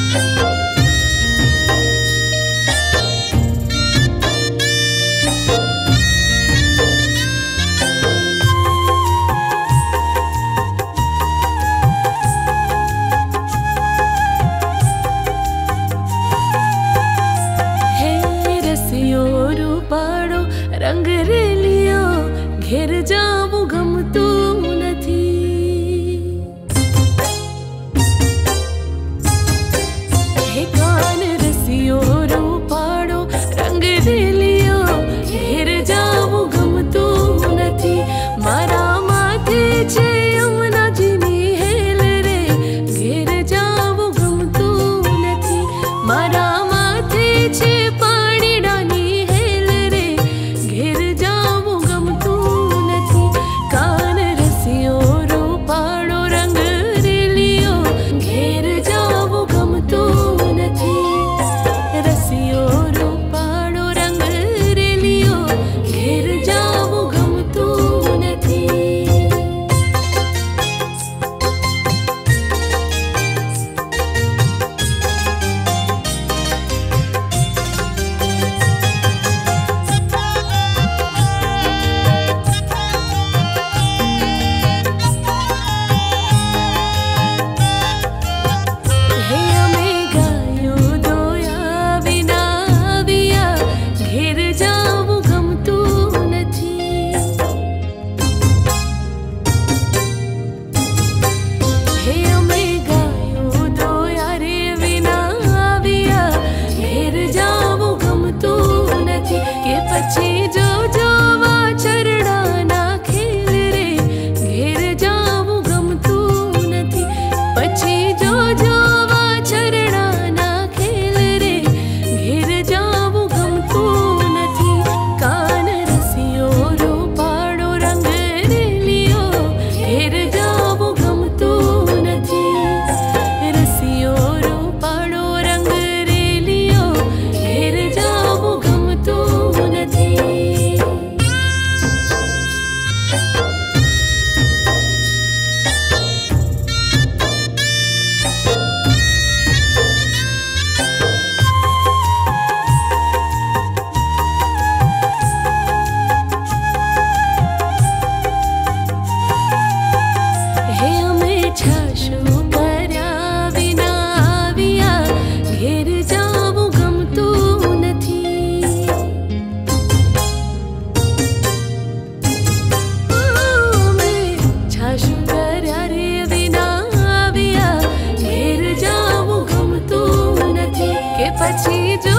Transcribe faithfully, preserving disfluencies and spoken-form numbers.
रंग रेलियो घेर जाऊं गम तू नथी। हे कान रसियो रूपाड़ो रंग रेलियो घेर जाऊं गम तू नथी। मारा माथे छे यमुना जीनी हेल रे घेर जाऊं गम तू नथी। मारा माथे छे पानी डानी हेल रे घेर जाऊं गम तू नथी। कान रसियो रूपाड़ो रंग रेलियो घेर जाऊं गम तू नथी। रसियो रूपाड़ो रंग रेलियो घेर जाऊं गम तू नथी। पछी जो जो वा चरड़ा ना खेल रे घेर जाऊं गम तू नथी। पछी जो जो वा चरड़ा ना खेल रे घेर जाऊं गम तू नथी। कान रसियो रूपाड़ो रंग रेलियो घेर जाऊं गम तू नथी। रसियो रूपाड़ो रंग रेलियो घेर जाऊं गम तू नथी। हे हमें छाशु कर्या विना आविया घेर जाऊं गम तू नथी। छाशु कर्या रे विना आविया घेर जाऊं गम तू नथी। के पछी जो